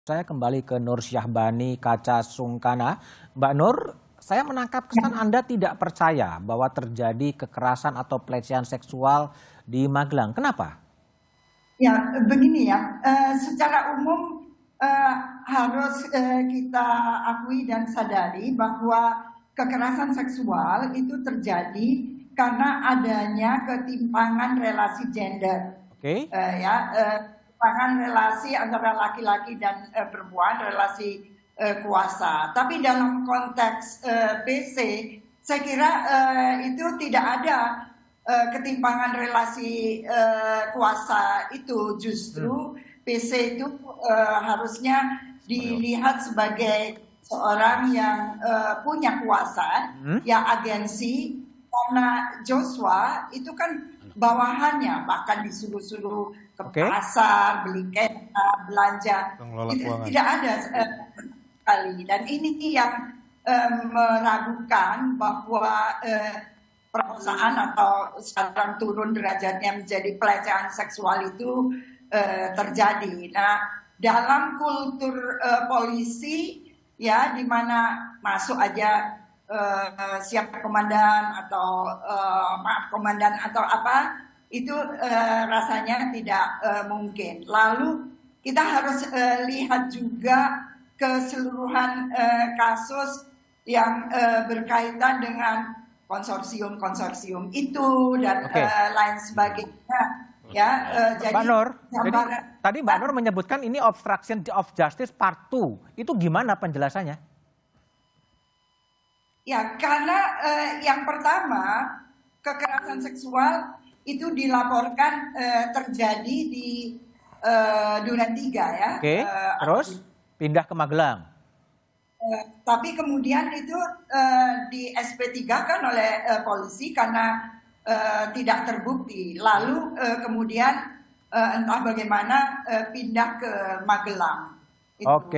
Saya kembali ke Nur Syahbani Kaca Sungkana. Mbak Nur, saya menangkap kesan Anda tidak percaya bahwa terjadi kekerasan atau pelecehan seksual di Magelang. Kenapa? Ya, begini ya, secara umum harus kita akui dan sadari bahwa kekerasan seksual itu terjadi karena adanya ketimpangan relasi gender. Oke. Ketimpangan relasi antara laki-laki dan perempuan, relasi kuasa. Tapi dalam konteks PC, saya kira itu tidak ada ketimpangan relasi kuasa itu. Justru PC itu harusnya dilihat sebagai seorang yang punya kuasa, yang agensi. Karena Joshua itu kan bawahannya, bahkan disuruh-suruh ke pasar, beli kereta, belanja, itu tidak ada sekali. Dan ini yang meragukan bahwa perkosaan atau sekarang turun derajatnya menjadi pelecehan seksual itu terjadi. Nah, dalam kultur polisi ya, di mana masuk aja siapa komandan atau maaf komandan atau apa, itu rasanya tidak mungkin. Lalu kita harus lihat juga keseluruhan kasus yang berkaitan dengan konsorsium itu dan lain sebagainya. Ya, jadi Mbak Nur, tadi Mbak Nur menyebutkan ini obstruction of justice part 2. Itu gimana penjelasannya? Ya, karena yang pertama, kekerasan seksual itu dilaporkan terjadi di Duren 3 ya. Oke, terus pindah ke Magelang. Tapi kemudian itu di SP3 kan oleh polisi karena tidak terbukti. Lalu kemudian entah bagaimana pindah ke Magelang. Oke.